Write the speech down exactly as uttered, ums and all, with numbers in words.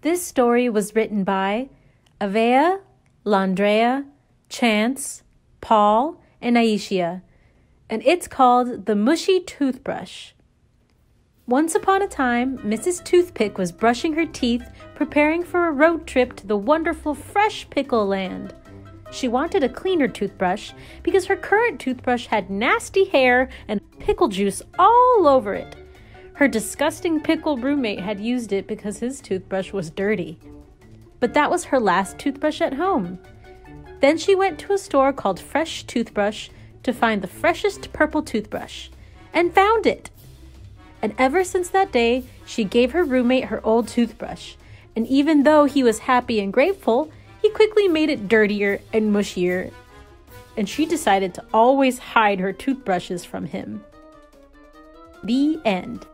This story was written by Avea, Landrea, Chance, Paul, and Aishia, and it's called The Mushy Toothbrush. Once upon a time, Missus Toothpick was brushing her teeth, preparing for a road trip to the wonderful Fresh Pickle Land. She wanted a cleaner toothbrush because her current toothbrush had nasty hair and pickle juice all over it. Her disgusting pickle roommate had used it because his toothbrush was dirty. But that was her last toothbrush at home. Then she went to a store called Fresh Toothbrush to find the freshest purple toothbrush, and found it. And ever since that day, she gave her roommate her old toothbrush, and even though he was happy and grateful, he quickly made it dirtier and mushier, and she decided to always hide her toothbrushes from him. The end.